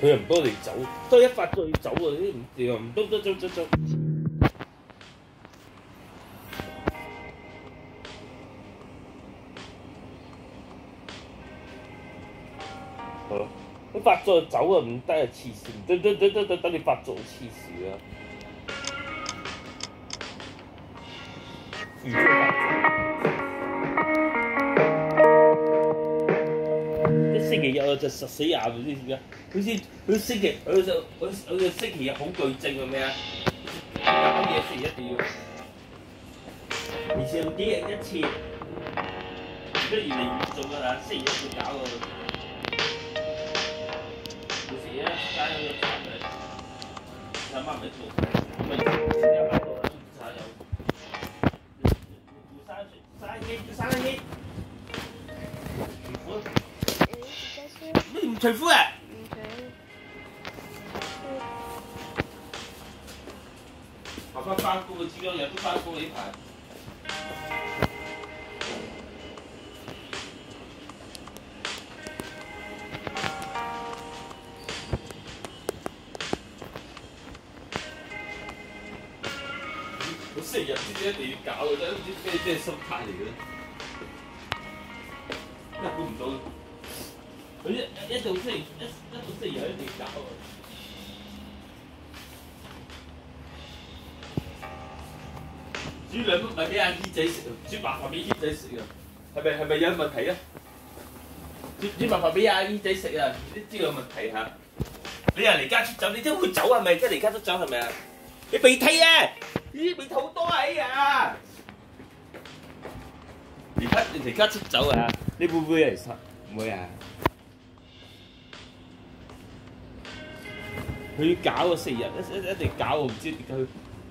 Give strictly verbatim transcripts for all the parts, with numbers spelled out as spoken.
佢又唔幫你走，都一發作要走啊！啲唔掂啊，唔得得走走走。係咯，佢發作就走啊，唔得啊，黐線！等等等等等等你發作黐線啦！唔出發作，一星期日我就實死眼唔知點解，好似佢星期佢就佢佢嘅星期日好巨症係咩啊？搞嘢星期一定要，而且幾日一次，而家越嚟越重㗎啦，星期一要搞喎。有時一加一個茶嘅，他媽沒做，因為新加坡做的茶有有三水三億三億，你唔除褲啊？唔除。爸爸翻工嘅，始終日都翻工呢排。我星期日先一定要搞嘅啫，唔知咩咩心態嚟嘅咧，真係估唔到。佢一一到星期一一到星期日一定要搞啊！煮兩碗米俾阿姨仔食，煮白飯俾姨仔食啊！係咪係咪有問題啊？煮煮白飯俾阿姨仔食啊！你知有問題嚇？你又離家出走，你都會走係咪？即係離家出走係咪啊？你鼻涕啊！咦，鼻涕好多啊！哎呀，而家你離家出走啊？你會唔會啊？其實唔會啊。佢要搞個四日，一一一定搞，我唔知點解佢。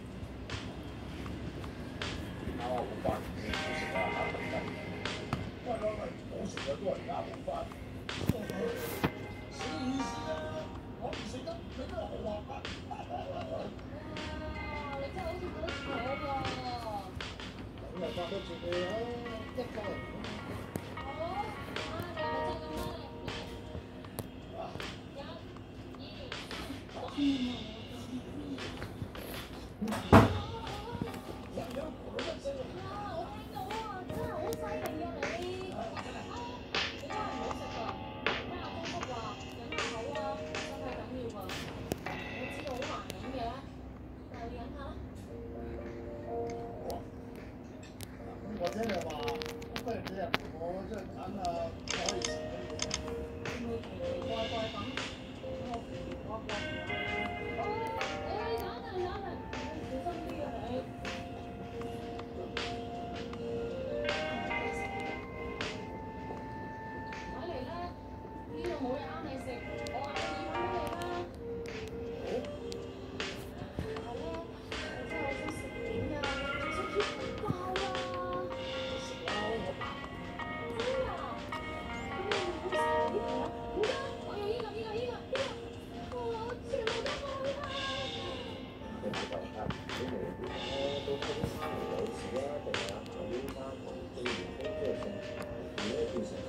啱啱好翻，唔食啊嚇等等。喂喂喂，我食嘅都係啱好翻。死意思啊！我唔食得，你都好話法。你真係好似覺得妥喎。咁咪發多次佢啦，一個人。好，啊，你咪真咁啦。一、二、三。或者係話，不如你入我即係揀啊，可以食嘅嘢。會唔會奇奇怪怪咁？我奇奇怪怪嘅。哦，你揀啊揀啊，小心啲啊你。睇嚟咧，呢度冇嘢啱你食，我嗌個意粉俾你啦。好。係咧，我真係好想食點㗎，我想 keep 包啊！到中山嚟有事啊，定係阿彭先生同機員工即係送，而家變成